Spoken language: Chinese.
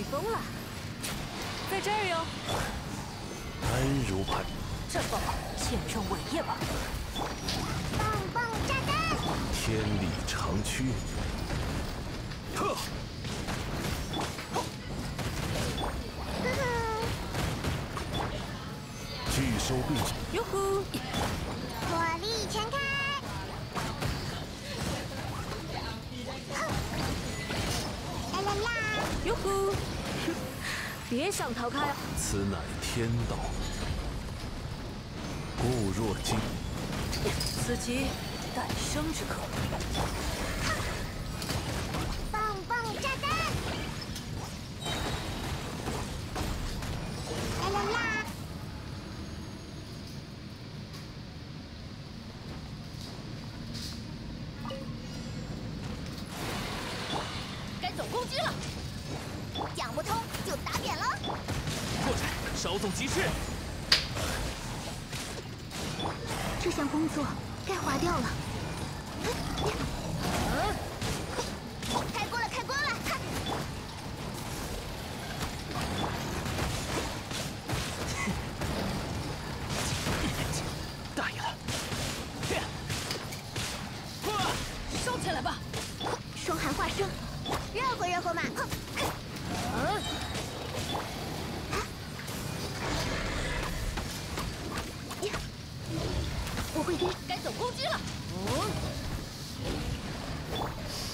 疯了，在这儿哟。 安如磐， 这不好，献上伟业吧。 棒棒炸弹！ 天理长驱。呵。 拒收并举， 哟呼！ 火力全开！啦啦啦！ 哟呼！别想逃开！ 此乃天道，固若金。 此即诞生之刻。 棒棒炸弹！啦啦啦！ 该走攻击了， 讲不通就打扁了。 破绽，稍纵即逝。 这项工作该划掉了。开锅了，开锅了！ 大意了。 烧起来吧！ 双寒化生，热乎热乎嘛！我会跟。 该走攻击了。